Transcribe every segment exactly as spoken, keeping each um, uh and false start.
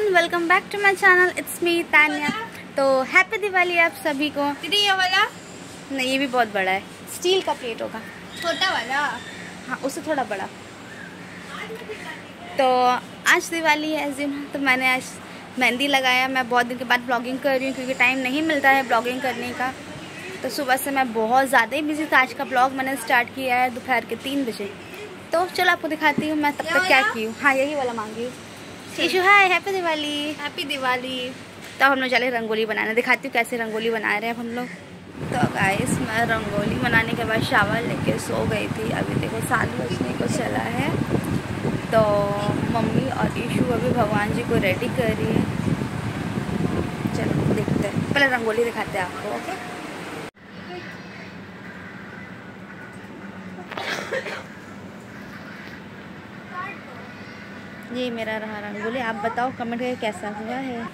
Everyone, welcome back to my channel. It's me Tanya. तो happy Diwali आप सभी को। दीदी ये वाला नहीं, ये भी बहुत बड़ा है, स्टील का प्लेट होगा। छोटा वाला, हाँ उससे थोड़ा बड़ा। तो आज दिवाली है इस दिन, तो मैंने आज मेहंदी लगाया। मैं बहुत दिन के बाद ब्लॉगिंग कर रही हूँ क्योंकि टाइम नहीं मिलता है ब्लॉगिंग करने का। तो सुबह से मैं बहुत ज़्यादा ही बिजी था। आज का ब्लॉग मैंने स्टार्ट किया है दोपहर के तीन बजे। तो चलो आपको दिखाती हूँ मैं तब तक क्या की हूँ। हाँ यही वाला मांगी हूँ। Ishu hi, happy Diwali. Happy Diwali. तो हम लोग चले रंगोली बनाने, दिखाती हूँ कैसे रंगोली बना रहे हैं हम लोग। तो गाइस मैं रंगोली बनाने के बाद शावर लेके सो गई थी। अभी देखो सात बजने को चला है। तो मम्मी और ईशु अभी भगवान जी को रेडी कर रही है। चलो देखते हैं, पहले रंगोली दिखाते हैं आपको। ओके ये मेरा रहा रंगोली। आप बताओ कमेंट करके कैसा हुआ है।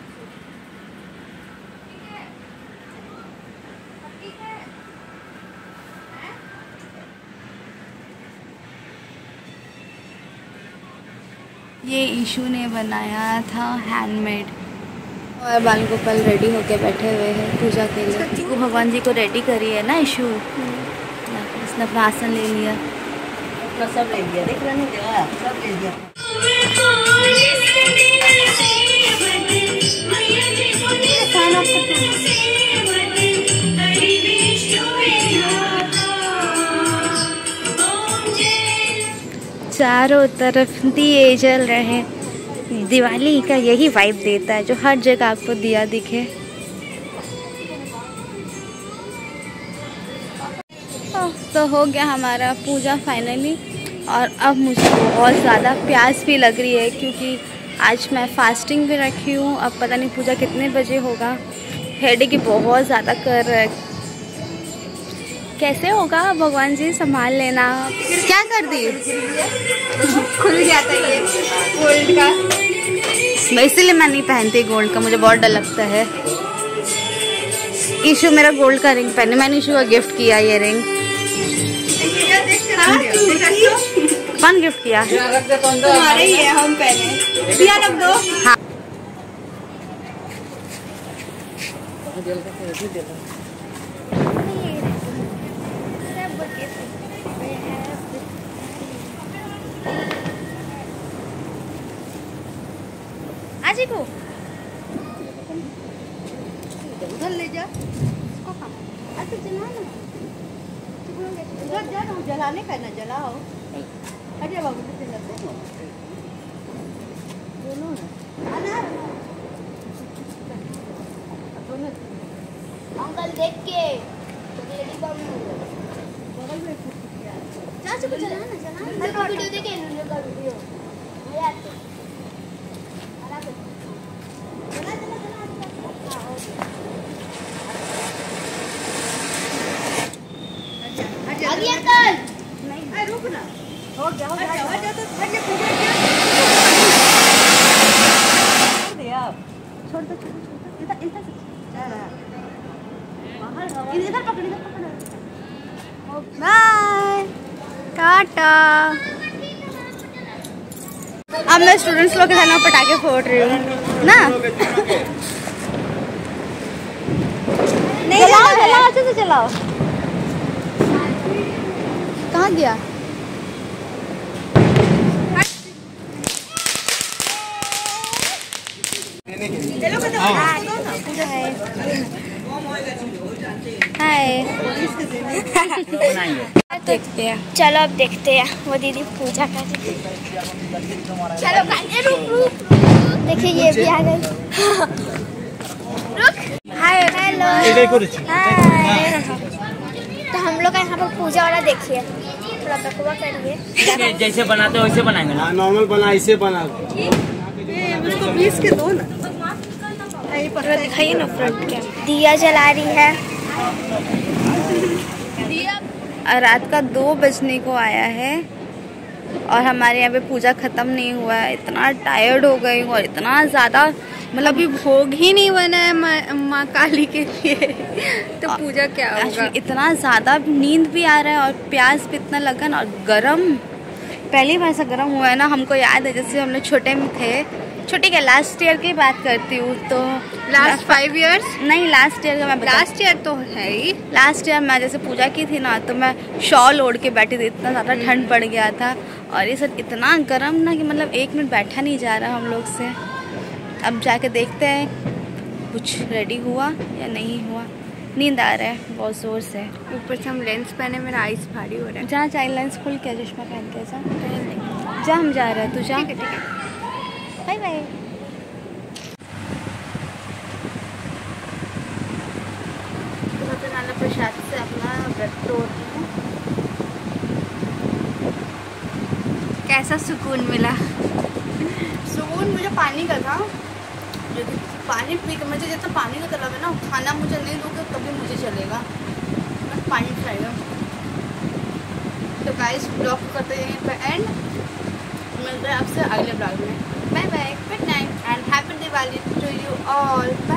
ये ईशु ने बनाया था हैंडमेड। और बाल गोपाल रेडी होके बैठे हुए हैं पूजा के लिए। वो भगवान जी को रेडी करी है ना ईशु। उसने अपना आसन ले लिया, सब ले लिया, देख रहे हैं सब ले लिया। चारों तरफ दिए जल रहे हैं। दिवाली का यही वाइब देता है जो हर जगह आपको दिया दिखे। तो हो गया हमारा पूजा फाइनली। और अब मुझे बहुत ज़्यादा प्यास भी लग रही है क्योंकि आज मैं फास्टिंग भी रखी हूँ। अब पता नहीं पूजा कितने बजे होगा। हेडेक बहुत ज़्यादा कर रहा है। कैसे होगा भगवान जी, संभाल लेना। क्या कर दी? खुल गया था ये गोल्ड का। मैं इसीलिए मैं नहीं पहनती गोल्ड का, मुझे बहुत डर लगता है। ईशु मेरा गोल्ड का रिंग पहने, मैंने ईशु का गिफ्ट किया ये रिंग। कौन गिफ्ट किया? तुम्हारे ही है, हम पहने। दिया रख दो। हाँ आज को उधर ले जा, अच्छा जलाना उधर जा ना, जलाने का ना जलाओ। अरे बाबू दोनों अंकल देख के चाचू को जलाना जलाना वीडियो देखे इन्होंने का वीडियो यार आगे अंकल नहीं रुक ना, हो गया हो गया। आ जा तो हट जा, पूजा कर दे आप। छोड़ दो छोड़ दो, इधर इधर बाहर हवा इधर पकड़ इधर पकड़। Bye tata. अब मैं स्टूडेंट्स लोग के साथ में पटाखे फोड़ रही हूँ ना। नहीं चलाओ चलाओ अच्छे से चलाओ। कहाँ गया? हाय देखते हैं। चलो अब देखते हैं वो दीदी पूजा कर रही है। चलो गाइस रुक रुक देखिए ये भी आ गई। रुक। Hi hello hi. तो हम लोग का यहाँ पर पूजा वाला देखिए, थोड़ा बकवा करिए। जैसे बनाते हो वैसे बनाएंगे ना। नॉर्मल बना, ऐसे बना। उसको बीस के दो ना, दिखाइए ना फ्रंट क्या। दिया जला रही है। रात का दो बजने को आया है और हमारे यहाँ पे पूजा ख़त्म नहीं हुआ है। इतना टायर्ड हो गई हूँ और इतना ज़्यादा, मतलब अभी भोग ही नहीं बना है माँ मा काली के लिए। तो पूजा क्या होगा। इतना ज़्यादा नींद भी आ रहा है और प्यास भी इतना लगन और गरम। पहली बार ऐसा गरम हुआ है ना। हमको याद है जैसे हम लोग छोटे में थे छुट्टी क्या, लास्ट ईयर की बात करती हूँ। तो लास्ट फाइव इयर्स नहीं, लास्ट ईयर का मैं बता लास्ट ईयर तो है ही। लास्ट ईयर मैं जैसे पूजा की थी ना, तो मैं शॉल ओढ़ के बैठी थी, इतना ज़्यादा ठंड पड़ गया था। और ये सब इतना गर्म ना कि मतलब एक मिनट बैठा नहीं जा रहा हम लोग से। अब जाके देखते हैं कुछ रेडी हुआ या नहीं हुआ। नींद आ रहा है बहुत ज़ोर से, ऊपर से हम लेंस पहने, मेरा आइस भारी हो रहा है। जहाँ चाहे लेंस खोल के चश्मा पहन के जा, जा हम जा रहे हैं, तू जा। ठीक है, ठीक है, बाय बाय। सत्यनारायण प्रसाद से अपना व्रत तोड़ रही हूँ। कैसा सुकून मिला? सुकून मुझे पानी का था, जो कि पानी पी के मुझे जितना पानी का तलब है ना, खाना मुझे नहीं दोगे तभी मुझे चलेगा, बस पानी चाहिए। तो गाइस ब्लॉग करते हैं यहीं पर एंड, मिलते हैं आपसे अगले ब्लॉग में। Bye bye, good night and happy Diwali to you all.